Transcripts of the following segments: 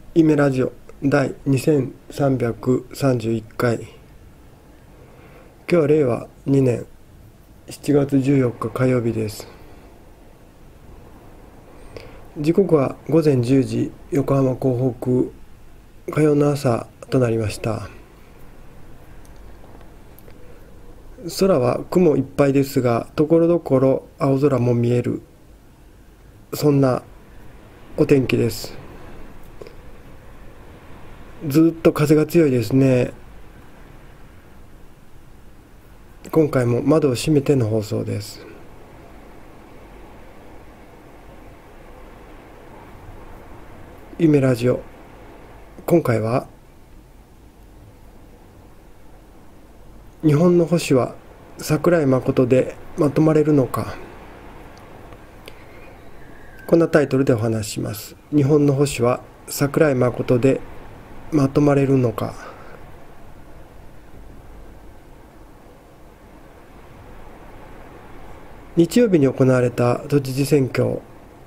夢ラジオ第2331回。今日は令和2年7月14日火曜日です。時刻は午前10時、横浜港北、火曜の朝となりました。空は雲いっぱいですが、ところどころ青空も見える、そんなお天気です。ずっと風が強いですね。今回も窓を閉めての放送です。夢ラジオ、今回は日本の星は桜井誠でまとまれるのか、こんなタイトルでお話しします。日本の星は桜井誠でまとまれるのか。日曜日に行われた都知事選挙、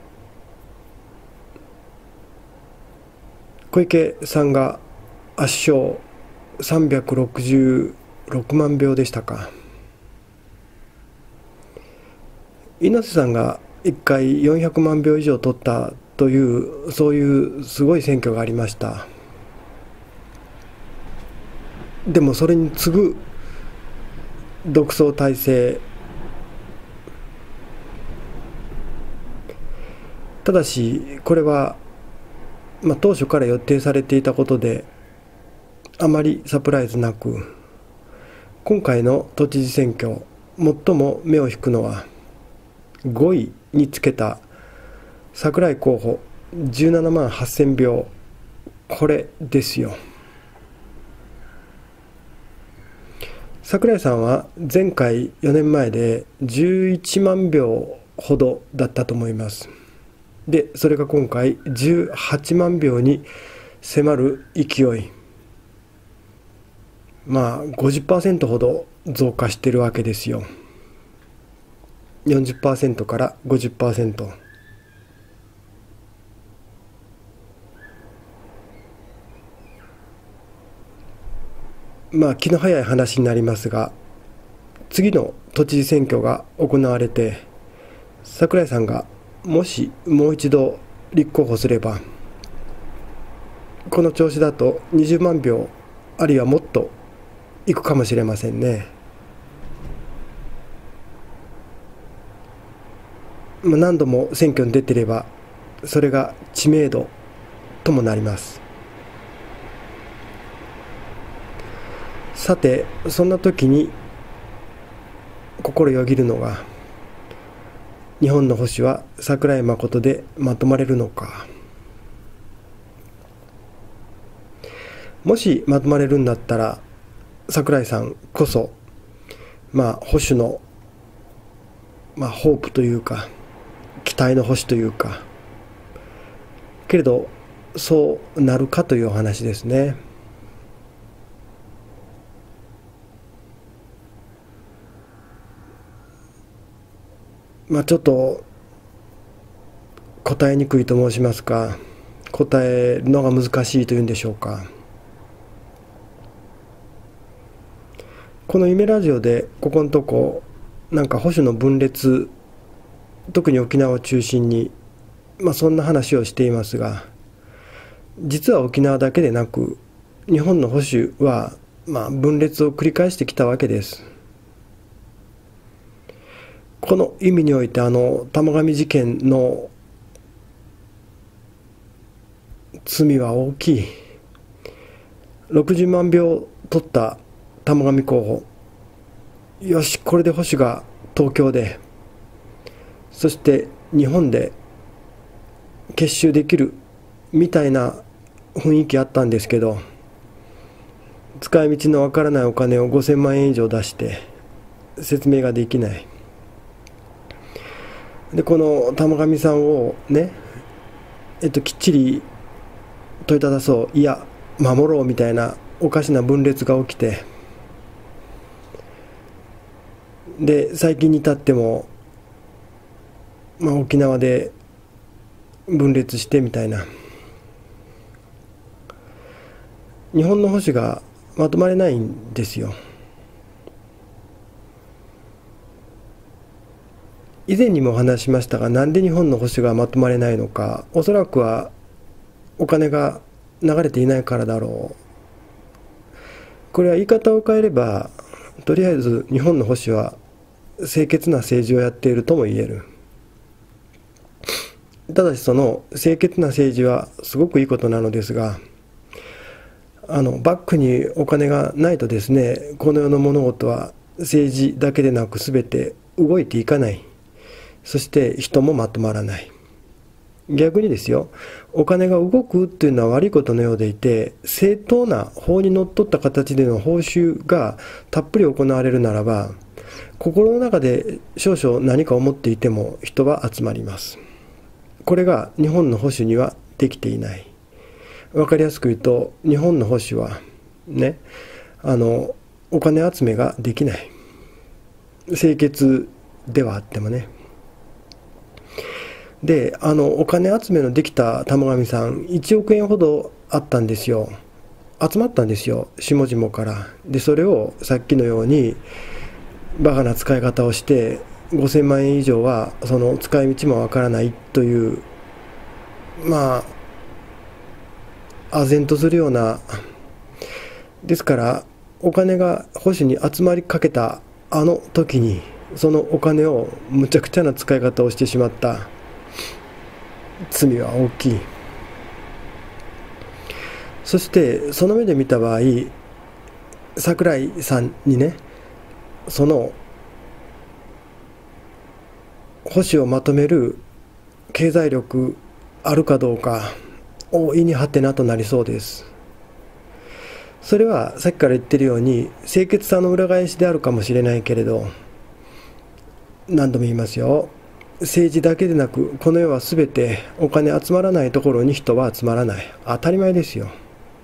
小池さんが圧勝、366万票でしたか。猪瀬さんが1回400万票以上取ったという、そういうすごい選挙がありました。でもそれに次ぐ独走体制。ただしこれは、当初から予定されていたことで、あまりサプライズなく、今回の都知事選挙、最も目を引くのは5位につけた桜井候補17万8000票、これですよ。桜井さんは前回4年前で11万票ほどだったと思います。で、それが今回18万票に迫る勢い。50% ほど増加しているわけですよ。40% から 50%。気の早い話になりますが、次の都知事選挙が行われて、桜井さんがもしもう一度立候補すれば、この調子だと20万票、あるいはもっといくかもしれませんね。何度も選挙に出てれば、それが知名度ともなります。さて、そんな時に心よぎるのが、日本の星は桜井誠でまとまれるのか。もしまとまれるんだったら、桜井さんこそ保守のホープというか、期待の星というか、けれどそうなるかというお話ですね。ちょっと答えにくいと申しますか、答えるのが難しいというんでしょうか。この夢ラジオでここのとこ保守の分裂、特に沖縄を中心にそんな話をしていますが、実は沖縄だけでなく日本の保守は分裂を繰り返してきたわけです。この意味において玉上事件の罪は大きい。60万票取った玉上候補、よし、これで保守が東京で、そして日本で結集できるみたいな雰囲気あったんですけど、使い道のわからないお金を5000万円以上出して説明ができない。で、この玉上さんをね、きっちり問いただそう、いや守ろうみたいなおかしな分裂が起きて、で最近に至っても沖縄で分裂してみたいな、 日本の保守がまとまれないんですよ。以前にもお話ししましたが、なんで日本の保守がまとまれないのか、おそらくはお金が流れていないからだろう。これは言い方を変えれば、とりあえず日本の保守は清潔な政治をやっているとも言える。ただしその清潔な政治はすごくいいことなのですが、バックにお金がないとですね、この世の物事は政治だけでなく全て動いていかない。そして人もまとまらない。逆にですよ、お金が動くというのは悪いことのようでいて、正当な法にのっとった形での報酬がたっぷり行われるならば、心の中で少々何か思っていても人は集まります。これが日本の保守にはできていない。わかりやすく言うと、日本の保守はね、お金集めができない。清潔ではあってもね。で、お金集めのできた玉神さん、1億円ほどあったんですよ。集まったんですよ、下々から。で、それをさっきのようにバカな使い方をして、5000万円以上はその使い道もわからないという、まあ唖然とするような。ですからお金が保守に集まりかけた時に、そのお金をむちゃくちゃな使い方をしてしまった罪は大きい。そしてその目で見た場合、櫻井さんにね、その保守をまとめる経済力あるかどうか、大いにはてなとなりそうです。それはさっきから言ってるように清潔さの裏返しであるかもしれないけれど、何度も言いますよ、政治だけでなくこの世は全てお金集まらないところに人は集まらない。当たり前ですよ。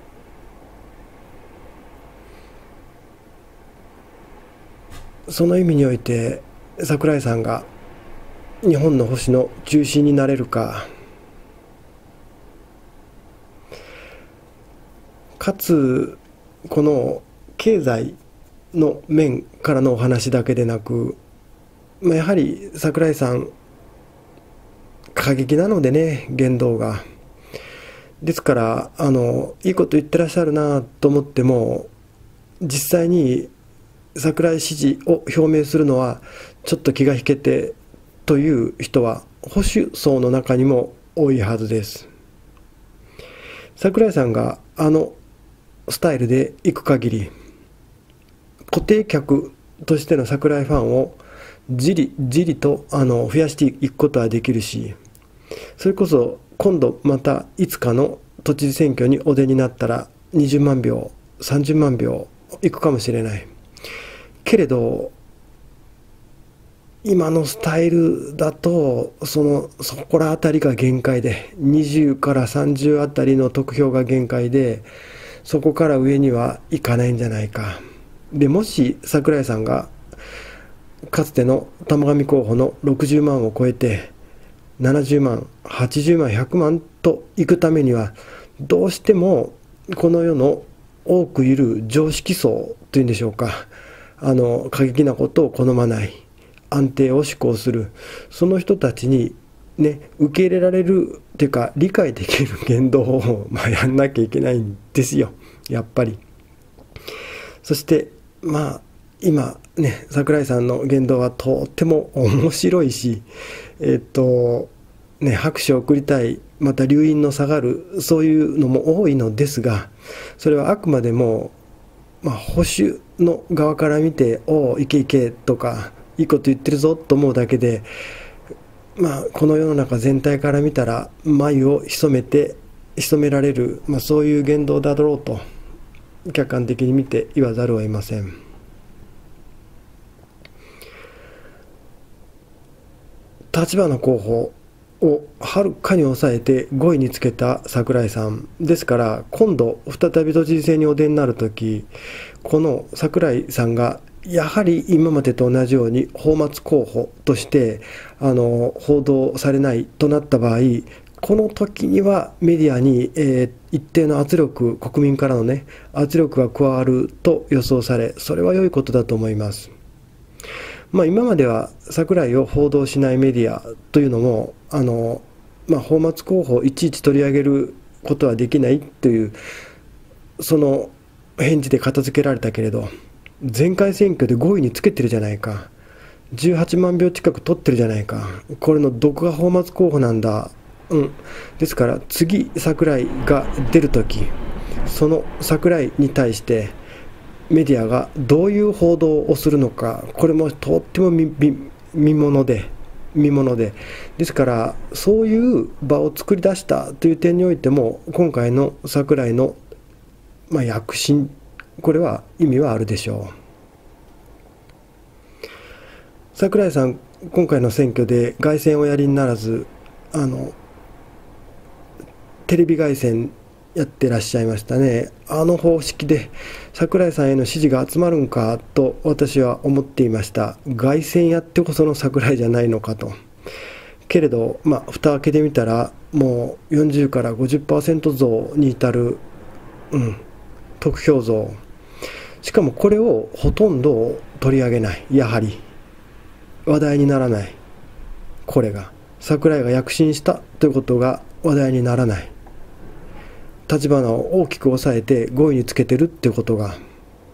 その意味において櫻井さんが日本の保守の中心になれるか、かつこの経済の面からのお話だけでなく、やはり櫻井さん過激なのでね、言動が。ですからいいこと言ってらっしゃるなと思っても、実際に櫻井支持を表明するのはちょっと気が引けてという人は保守層の中にも多いはずです。櫻井さんがスタイルで行く限り、固定客としての櫻井ファンをじりじりと増やしていくことはできるし、それこそ今度またいつかの都知事選挙にお出になったら20万票30万票いくかもしれないけれど、今のスタイルだとそこらあたりが限界で、20から30あたりの得票が限界で、そこから上にはいかないんじゃないか。でもし櫻井さんがかつての玉神候補の60万を超えて70万80万100万といくためには、どうしてもこの世の多くいる常識層というんでしょうか、過激なことを好まない、安定を志向する、その人たちにね、受け入れられるっていうか理解できる言動をやんなきゃいけないんですよ、やっぱり。そして今ね、櫻井さんの言動はとっても面白いし、拍手を送りたい、また留飲の下がる、そういうのも多いのですが、それはあくまでも、保守の側から見ておおいけいけとかいいこと言ってるぞと思うだけで、この世の中全体から見たら眉を潜められる、そういう言動だろうと客観的に見て言わざるを得ません。立花候補をはるかに抑えて5位につけた櫻井さんですから、今度再び都知事選にお出になるとき、この櫻井さんがやはり今までと同じように泡沫候補として報道されないとなった場合、 この時にはメディアに、一定の圧力、国民からのね、圧力が加わると予想され、それは良いことだと思います。今までは櫻井を報道しないメディアというのも、泡沫候補をいちいち取り上げることはできないという、その返事で片付けられたけれど、前回選挙で5位につけてるじゃないか、18万票近く取ってるじゃないか、これのどこが泡沫候補なんだ。ですから次櫻井が出るとき、その櫻井に対してメディアがどういう報道をするのか、これもとっても見もので、ですからそういう場を作り出したという点においても、今回の櫻井の躍進、これは意味はあるでしょう。櫻井さん、今回の選挙で凱旋をやりにならず、テレビ凱旋やってらっしゃいましたね。あの方式で櫻井さんへの支持が集まるんかと私は思っていました。凱旋やってこその櫻井じゃないのかと。けれど、蓋開けてみたら、もう40から 50% 増に至る、得票増。しかもこれをほとんど取り上げない。やはり話題にならない。これが櫻井が躍進したということが話題にならない。立花を大きく抑えて5位につけてるっていうことが、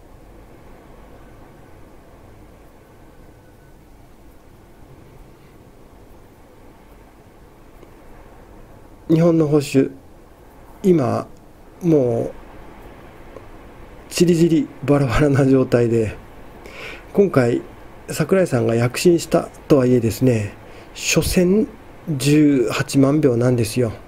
日本の保守、今もうちりぢりバラバラな状態で、今回櫻井さんが躍進したとはいえですね、所詮18万票なんですよ。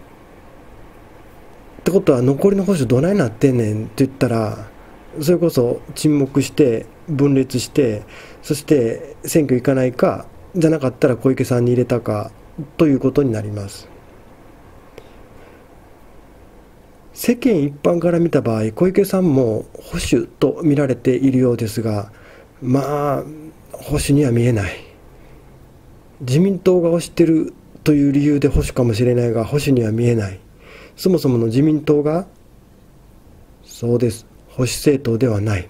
ってことは残りの保守どないなってんねんって言ったら、それこそ沈黙して分裂して、そして選挙行かないか、じゃなかったら小池さんに入れたかということになります。世間一般から見た場合、小池さんも保守と見られているようですが、保守には見えない。自民党が推してるという理由で保守かもしれないが、保守には見えない。そもそもの自民党が、そうです、保守政党ではない。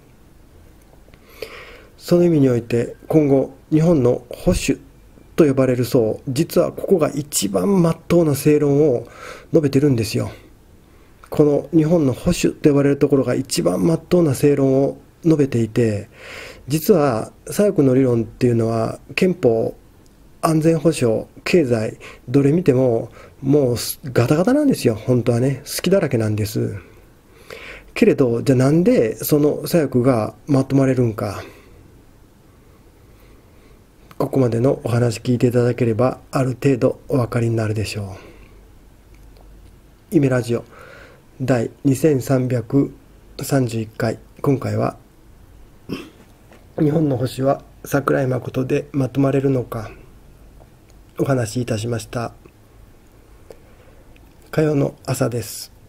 その意味において、今後日本の保守と呼ばれる層、実はここが一番真っ当な正論を述べてるんですよ。この日本の保守と呼ばれるところが一番真っ当な正論を述べていて、実は左翼の理論っていうのは憲法、安全保障、経済、どれ見てももうガタガタなんですよ。本当はね、好きだらけなんです。けれど、じゃあなんでその左翼がまとまれるんか。ここまでのお話聞いていただければある程度お分かりになるでしょう。イメラジオ第2331回、今回は日本の保守は櫻井誠でまとまれるのか、お話しいたしました。火曜の朝です。